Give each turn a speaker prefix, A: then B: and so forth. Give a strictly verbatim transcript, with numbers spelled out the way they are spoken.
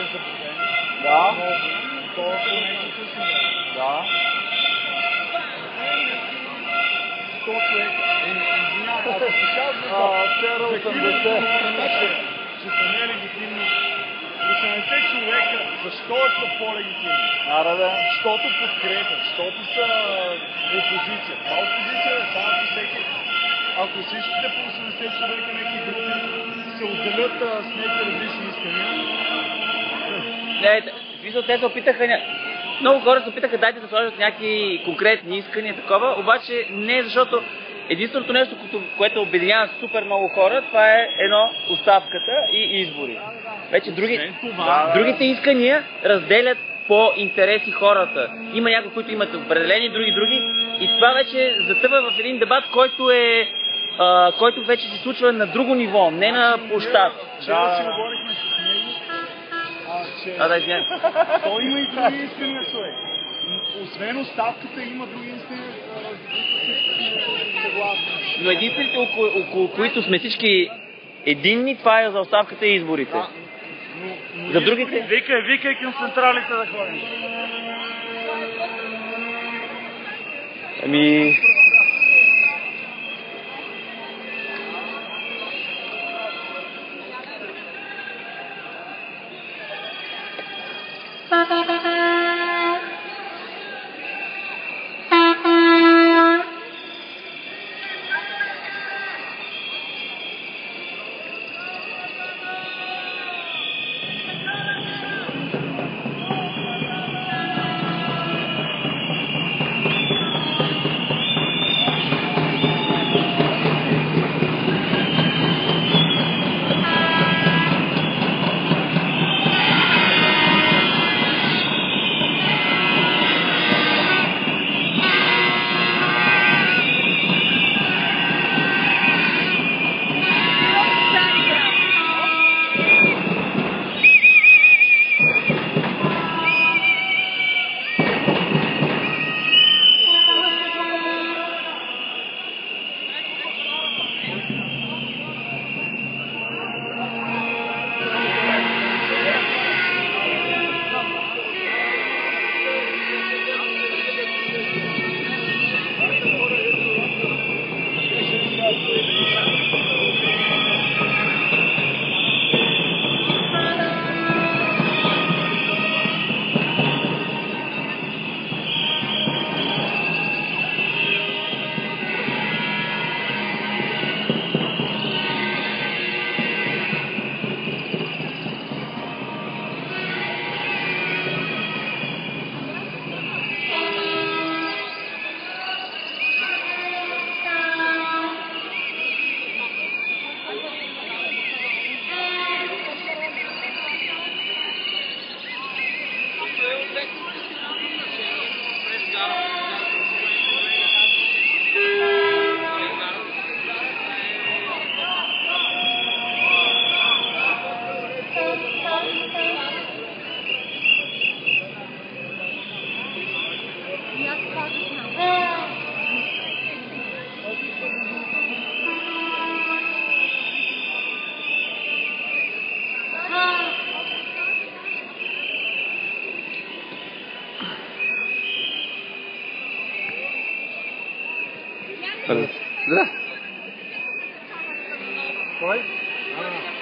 A: заблудени.
B: Да.
A: Толкова нещо късно.
B: Да.
A: сто човека. Извинявай, ако ти казваш
B: вчера
A: за
B: осемдесет.
A: че, че са нелегитимни, осемдесет човека, защо са по-легитимни?
B: Аре бе.
A: Защото подкрепят, защото са опозиция. Това опозиция е само ако всеки. Ако всичките по осемдесет човека някакви групи се отделят а, с някакви различни искания.
C: Не, смисъл, те се опитаха, ня... много хора се опитаха дайте да сложат някакви конкретни искания, такова, обаче не, защото единственото нещо, което обединява супер много хора, това е едно оставката и избори. Вече други...
A: това,
C: другите искания разделят по интереси хората. Има някои, които имат определени, други, други. И това вече затъва в един дебат, който е а, който вече се случва на друго ниво, не на площад.
A: Вчера си говорихме с него, а, че
C: А, да, извинявай.
A: той има и други искания, човек. Освен оставката има други искания, съгласни.
C: Но единствените, около, около които сме всички единни, това е за оставката и изборите.
A: Да. Но, но
C: За другите?
A: Викай, викай към централите да ходим.
C: Ами...
B: Да.
A: Кой? А.